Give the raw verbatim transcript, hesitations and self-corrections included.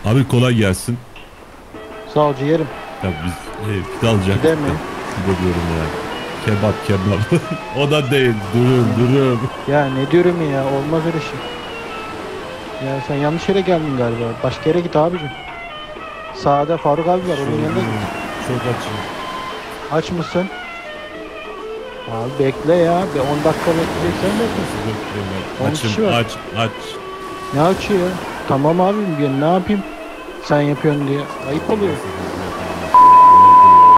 Abi kolay gelsin. Sağ ol ciğerim. Ya biz e, pide alacaktık Gider da. mi? Pide diyorum ya. Kebap kebap. O da değil. Dürüm dürüm. Ya ne diyorum ya, olmaz öyle şey. Ya sen yanlış yere geldin galiba. Başka yere git abicim. Sağda Faruk abi var, onun yanına git. Çok açım. Aç mısın? Abi bekle ya. Bir on dakika bekleyeceksen bekle. on Açım kişi var. aç aç. Ne açıyor ya? Tamam abim, ben ne yapayım? Sen yapıyorsun diye. Ayıp oluyor.